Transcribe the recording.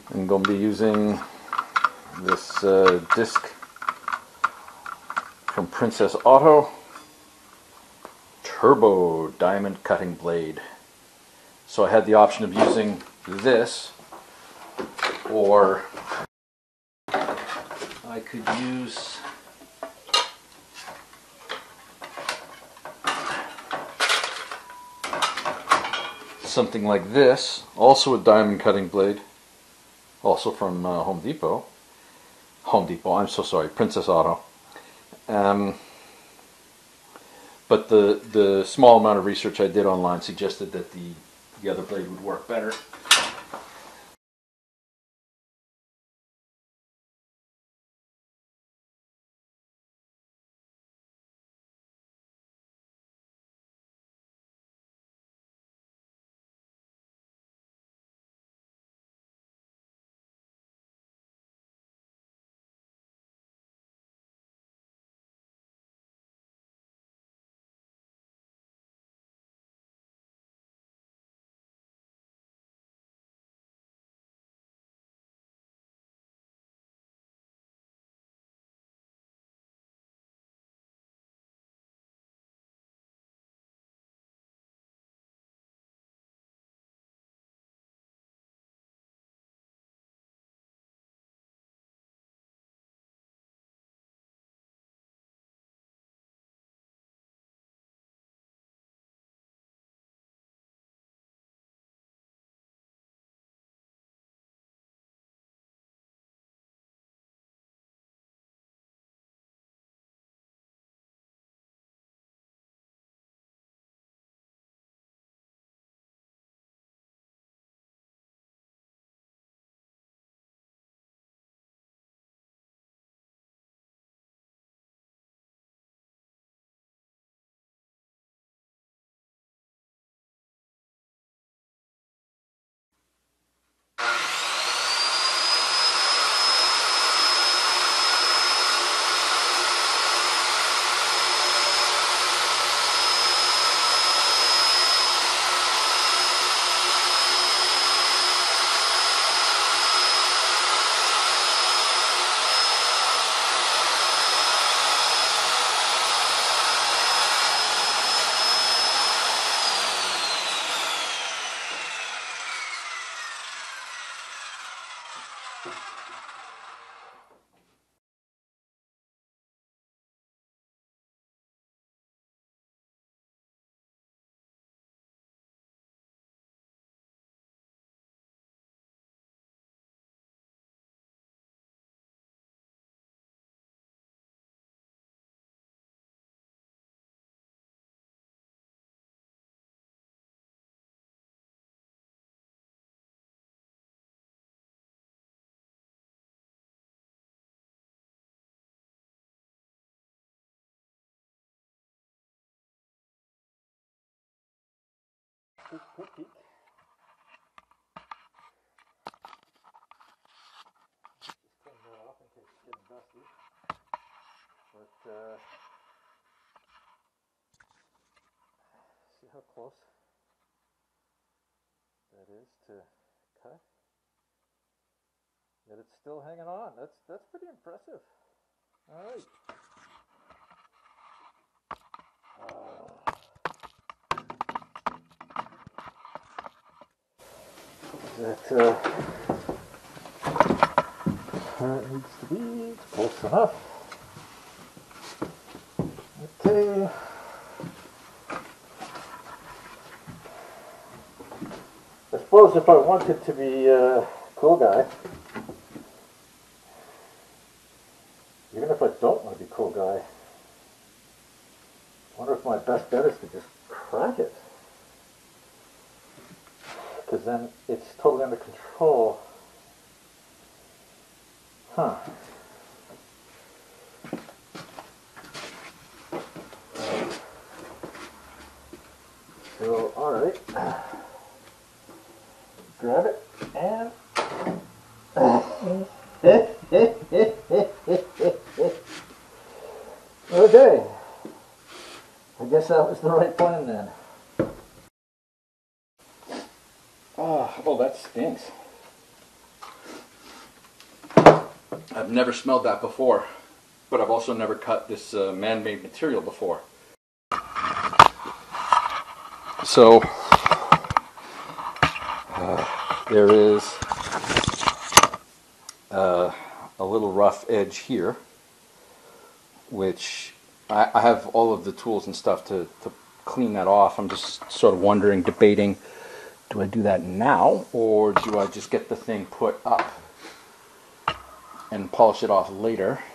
I'm going to be using this disc from Princess Auto, Turbo Diamond Cutting Blade. So I had the option of using this, or I could use something like this, also a diamond cutting blade, also from Home Depot, I'm so sorry, Princess Auto. But the small amount of research I did online suggested that the other blade would work better. Peek. Just clean that off in case it's getting dusty. But see how close that is to cut? Yet it's still hanging on. That's pretty impressive. All right. That needs to be close enough. Okay. I suppose if I wanted to be a cool guy, even if I don't want to be a cool guy, I wonder if my best bet is to just crack it. Because then it's totally under control. Huh. So, alright. Grab it and... Okay. I guess that was the right plan then. Oh, well, that stinks. I've never smelled that before, but I've also never cut this man-made material before. So there is a little rough edge here, which I have all of the tools and stuff to clean that off. I'm just sort of wondering, debating, do I do that now or do I just get the thing put up and polish it off later?